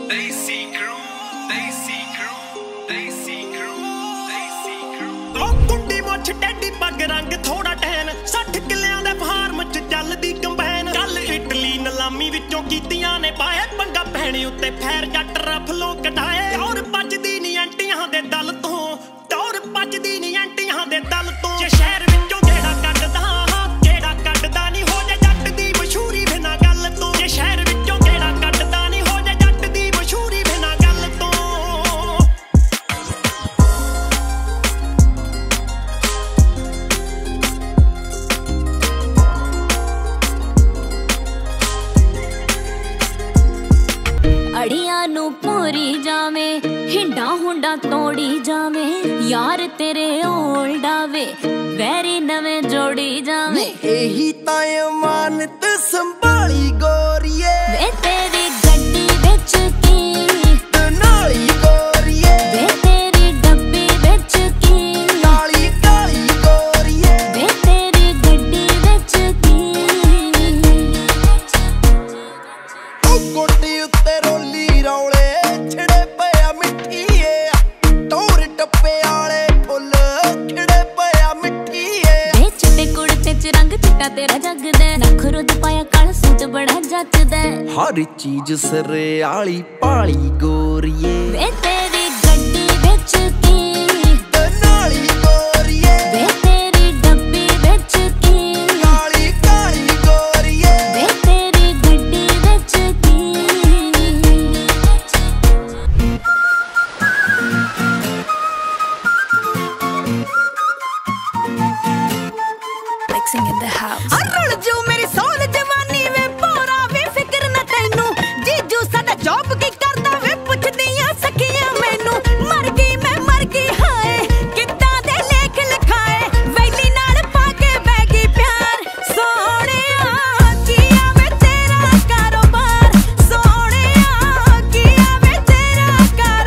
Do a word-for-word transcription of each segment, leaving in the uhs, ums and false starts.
Desi crew, Desi crew, Desi crew, Desi crew। ਉਹ ਕੁੰਡੀ ਮੁੱਛ teddy ਪੱਗ ਰੰਗ ਥੋੜਾ ਟੈਨ ਸੱਠ ਕਿੱਲਿਆਂ ਦੇ ਫਾਰਮ ਚ ਚੱਲਦੀ ਕੰਬਾਈਨ। ਕੱਲ ਇਟਲੀ ਨਲਾਮੀ ਵਿੱਚੋਂ ਕੀਤੀਆਂ ਨੇ ਪਾਏ ਪੰਗਾ ਪੈਣੇ ਉੱਤੇ ਫੈਰ ਜੱਟ ਰਫਲੋਂ ਕਟਾਏ। ਟੌਰ ਪੱਜਦੀ ਨੀ ਐਂਟੀਆਂ ਦੇ ਦਲ ਤੋਂ, ਟੌਰ ਪੱਜਦੀ ਨੀ ਐਂਟੀਆਂ ਦੇ ਦਲ ਤੋਂ। ਜੇ ਸ਼ਹਿਰ ਵਿੱਚੋਂ ਜਿਹੜਾ ਕੱਢਦਾ ਜਿਹੜਾ ਕੱਢਦਾ ਨੀ ਹੋ ਜਾ ਜੱਟ ਦੀ ਮਸ਼ਹੂਰੀ ਬਿਨਾਂ ਗੱਲ ਤੋਂ। ਜੇ ਸ਼ਹਿਰ ਵਿੱਚੋਂ ਜਿਹੜਾ ਕੱਢਦਾ ਨੀ ਹੋ ਜਾ ਜੱਟ ਦੀ ਮਸ਼ਹੂਰੀ ਬਿਨਾਂ ਗੱਲ ਤੋਂ। ਅੜੀਆਂ ਨੂੰ ਪੂਰੀ ਜਾਵੇਂ ਹਿੰਡਾ ਹੁੰਡਾ ਤੋੜੀ ਜਾਵੇਂ ਯਾਰ ਤੇਰੇ ਓਲਡਾ ਵੇ ਵੈਰੀ ਨਵੇਂ ਜੋੜੀ ਜਾਵੇਂ। ਇਹੀ ਤਾਂ ਅਮਾਨਤ ਸੰਭਾਲੀ ਗੋਰੀਏ ਵੇ ਤੇਰੀ ਗੱਡੀ ਵਿੱਚ ਕੀ ਨਾਲੀ ਗੋਰੀਏ ਵੇ ਤੇਰੀ ਡੱਬੀ ਵਿੱਚ ਕੀ ਕਾਲੀ ਕਾਲੀ ਗੋਰੀਏ ਵੇ ਤੇਰੀ ਗੱਡੀ ਵਿੱਚ ਕੀ। ਉਹ ਗੋਡੀ ਉੱਤੇ ਰੋਲੀ ਰੌਲੇ ਛਿੜੇ ਪਿਆ ਮਿੱਠੀਏ ਟੌਰ ਟੱਪੇ ਵਾਲੇ ਫੁੱਲ ਖਿੜੇ ਪਿਆ ਮਿੱਠੀਏ। ਵੇ ਚਿੱਟੇ ਕੁੜਤੇ ਚ ਰੰਗ ਚਿੱਟਾ ਤੇਰਾ ਜਗਦਾ ਨਖਰੋ ਚ ਪਾਇਆ ਕਾਲਾ ਸੂਟ ਬੜਾ ਜੱਚਦਾ। ਹਰ ਚੀਜ਼ ਸਰੇ ਆਲੀ ਪਾਲੀ ਗੋਰੀਏ ਵੇ ਤੇਰੀ ਗੱਡੀ ਵਿੱਚ ਕੀ ਨਾਲੀ ਗੋਰੀਏ ਵੇ ਤੇਰੀ ਡੱਬੀ ਵਿੱਚ ਕੀ ਕਾਲੀ ਕਾਲੀ ਗੋਰੀਏ ਵੇ ਤੇਰੀ ਗੱਡੀ ਵਿੱਚ ਕੀ। Mixing in the house। ਰੁਲ ਜੂ ਮੇਰੀ ਸੋਲ ਜਵਾਨੀ ਵੇ ਪੋਰਾ ਵੇ ਫਿਕਰ ਨਾ ਤੈਨੂੰ ਜੀਜੂ ਸਾਡਾ ਜੌਬ ਕੀ ਕਰਦਾ ਵੇ ਪੁੱਛਦੀਆਂ ਸਖੀਆਂ ਮੈਨੂੰ। ਮਰ ਗਈ ਮੈਂ ਮਰ ਗਈ ਹਾਏ ਕਿੱਦਾਂ ਦੇ ਲੇਖ ਲਿਖਾਏ ਵੈਲੀ ਨਾਲ ਪਾ ਕੇ ਬਹਿ ਗਈ ਪਿਆਰ। ਸੋਹਣਿਆ ਕੀਆ ਵੇ ਤੇਰਾ ਕਾਰੋਬਾਰ ਸੋਹਣਿਆ ਕੀਆ ਵੇ ਤੇਰਾ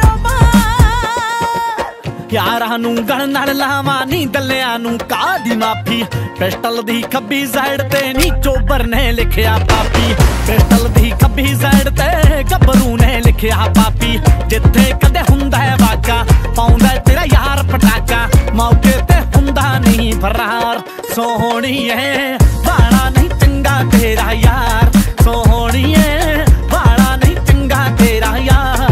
ਕਾਰੋਬਾਰ। ਯਾਰਾਂ ਨੂੰ ਗਣ ਨਾਲ ਲਾਵਾਂ ਨੀ ਦੱਲਿਆਂ ਨੂੰ ਕਾਦੀ ਮਾਫੀ। ਪਿਸਟਲ ਦੀ ਖੱਬੀ ਸਾਈਡ ਤੇ ਨੀ ਚੋਬਰ ਨੇ ਲਿਖਿਆ ਪਾਪੀ। ਪਿਸਟਲ ਦੀ ਖੱਬੀ ਸਾਈਡ ਤੇ ਗੱਭਰੂ ਨੇ ਲਿਖਿਆ ਪਾਪੀ। ਜਿੱਥੇ ਕਦੇ ਹੁੰਦਾ ਹੈ ਵਾਕਾ ਪਾਉਂਦਾ ਤੇਰਾ ਯਾਰ ਪਟਾਕਾ ਮੌਕੇ ਤੇ ਹੁੰਦਾ ਨਹੀਂ ਫਰਾਰ। ਸੋਹਣੀਏ ਵਾਲਾ ਨਹੀਂ ਚੰਗਾ ਤੇਰਾ ਯਾਰ ਸੋਹਣੀਏ ਵਾਲਾ ਨਹੀਂ ਚੰਗਾ ਤੇਰਾ ਯਾਰ।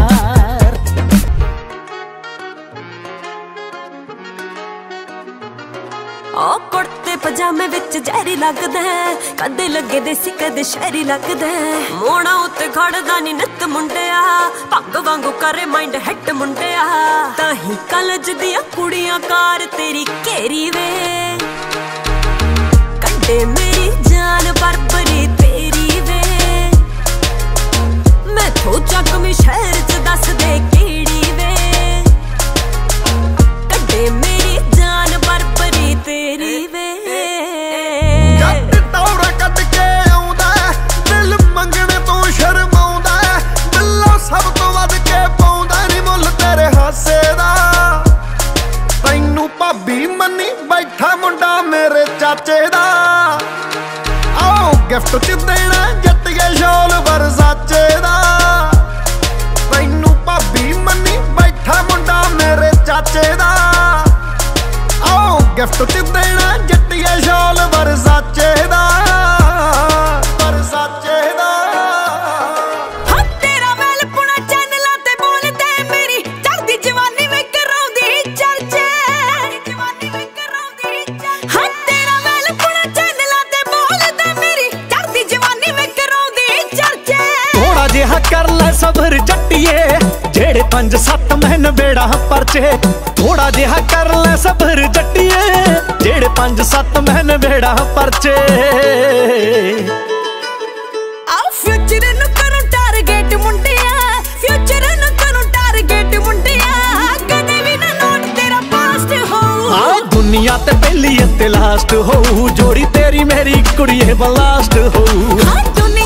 ਉਹ ਕੁੜਤੇ ਪਜਾਮੇ ਵਿੱਚ ਜ਼ਹਿਰੀ ਲੱਗਦਾ ਕਦੇ ਲੱਗੇ ਦੇਸੀ ਕਦੇ ਸ਼ਹਿਰੀ ਲੱਗਦਾ। ਮੋੜਾ ਉੱਤੇ ਖੜਦਾ ਨੀ ਨਿੱਤ ਮੁੰਡਿਆ ਪੱਗ ਵਾਂਗੂ ਕਰੇ ਮਾਈਂਡ ਹਿੱਟ ਮੁੰਡਿਆ। ਤਾਂ ਹੀ ਕਾਲਜ ਦੀਆਂ ਕੁੜੀਆਂ ਕਾਰ ਤੇਰੀ ਘੇਰੀ ਵੇ ਕੱਢੇ ਮੇਰੀ ਜਾਨ ਬਰਬਰੀ ਤੇਰੀ ਵੇ। ਮੈਂ ਥੋ ਚੱਕਵੀਂ ਸ਼ਹਿਰ ਚ ਦੱਸ ਦੇ ਕਿਹੜੀ ਵੇ ਕੱਢੇ ਮੇਰੀ ਜਾਨ ਬਰਬਰੀ ਤੇਰੀ ਵੇ। ਜੱਟ ਟੌਰਾ ਕੱਢ ਕੇ ਆਉਂਦਾ ਦਿਲ ਮੰਗਣੇ ਤੋਂ ਸ਼ਰਮਾਉਂਦਾ ਬਿੱਲੋ ਸਭ ਤੋਂ ਵੱਧ ਕੇ ਪਾਉਂਦਾ ਨੀ ਮੁੱਲ ਤੇਰੇ ਹਾਸੇ ਦਾ। ਤੈਨੂੰ ਭਾਬੀ ਮੰਨੀ ਬੈਠਾ ਮੁੰਡਾ ਮੇਰੇ ਚਾਚੇ ਦਾ ਆਓ ਗਿਫਟ ਚ ਦੇਣਾ ਜੱਟੀਏ ਸ਼ਾਲ ਵਰਸਾਚੇ ਦਾ। ਤੈਨੂੰ ਭਾਬੀ ਮੰਨੀ ਬੈਠਾ ਮੁੰਡਾ ਮੇਰੇ ਚਾਚੇ ਦਾ ਆਓ ਗਿਫਟ ਚ ਦੇਣਾ ਜੱਟੀਏ ਸ਼ਾਲ ਵਰਸਾਚੇ ਦਾ ਵਰਸਾਚੇ ਦਾ। ਹਾਂ ਤੇਰਾ ਵੈਲ ਪੁਣਾ ਚੈਨਲਾਂ ਤੇ ਬੋਲਦੇ ਮੇਰੀ ਚੜ੍ਹਦੀ ਜਵਾਨੀ ਵੇ ਕਰਾਉਂਦੀ ਚਰਚੇ ਜਵਾਨੀ ਵੇ ਕਰਾਉਂਦੀ ਚਰਚੇ। ਹਾਂ ਤੇਰਾ ਵੈਲ ਪੁਣਾ ਚੈਨਲਾਂ ਤੇ ਬੋਲਦੇ ਮੇਰੀ ਚੜ੍ਹਦੀ ਜਵਾਨੀ ਵੇ ਕਰਾਉਂਦੀ ਚਰਚੇ। ਥੋੜਾ ਜਿਹਾ ਕਰ ਲੈ ਸਬਰ ਜੱਟੀਏ ਜਿਹੜੇ ਪੰਜ ਸੱਤ ਮਹੀਨੇ ਬੇੜਾ ਪਰਚੇ। ਥੋੜਾ ਜਿਹਾ ਕਰ ਲੈ ਸਬਰ ਜੱਟੀਏ ਜਿਹੜੇ ਪੰਜ ਸੱਤ ਮਹੀਨੇ ਬੇੜਾ ਪਰਚੇ। ਆਹ ਫਿਊਚਰ ਨੂੰ ਕਰੂੰ ਟਾਰਗੇਟ ਮੁੰਡਿਆ ਫਿਊਚਰ ਨੂੰ ਕਰੂੰ ਟਾਰਗੇਟ ਮੁੰਡਿਆ। ਕਦੇ ਵੀ ਨਾ ਨੋਟ ਤੇਰਾ ਪਾਸਟ ਹੋਊ ਆ ਦੁਨੀਆ ਤੇ ਪਹਿਲੀ ਅਤੇ ਲਾਸਟ ਹੋਊ ਜੋੜੀ ਤੇਰੀ ਮੇਰੀ ਕੁੜੀਏ ਬਲਾਸਟ ਹੋਊ। ਹਾਂ ਦੁਨੀਆ